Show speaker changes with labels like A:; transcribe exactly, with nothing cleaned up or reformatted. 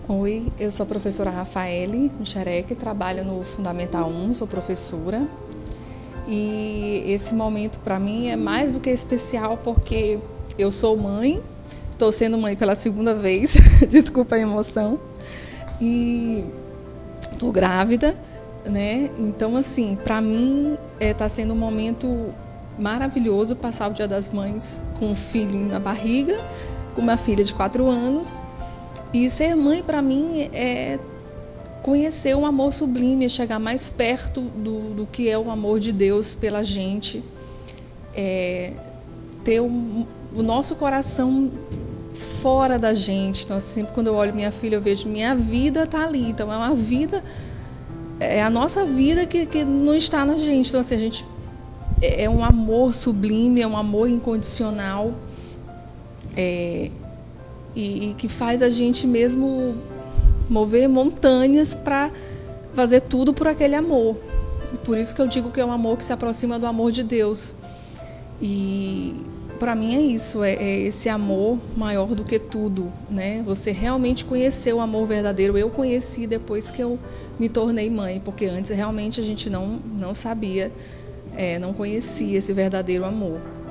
A: Oi, eu sou a professora Rafaele Muxerec, trabalho no Fundamental um, sou professora. E esse momento para mim é mais do que especial porque eu sou mãe, estou sendo mãe pela segunda vez, desculpa a emoção, e estou grávida, né? Então, assim, para mim está é, sendo um momento maravilhoso passar o Dia das Mães com um filho na barriga, com uma filha de quatro anos. E ser mãe, para mim, é conhecer um amor sublime, é chegar mais perto do, do que é o amor de Deus pela gente, é ter um, o nosso coração fora da gente. Então, sempre quando eu olho minha filha, eu vejo minha vida está ali. Então, é uma vida, é a nossa vida que, que não está na gente. Então, assim, a gente é um amor sublime, é um amor incondicional, é, e, e que faz a gente mesmo mover montanhas para fazer tudo por aquele amor. E por isso que eu digo que é um amor que se aproxima do amor de Deus. E para mim é isso, é, é esse amor maior do que tudo, né? Você realmente conhecer o amor verdadeiro. Eu conheci depois que eu me tornei mãe, porque antes realmente a gente não, não sabia, é, não conhecia esse verdadeiro amor.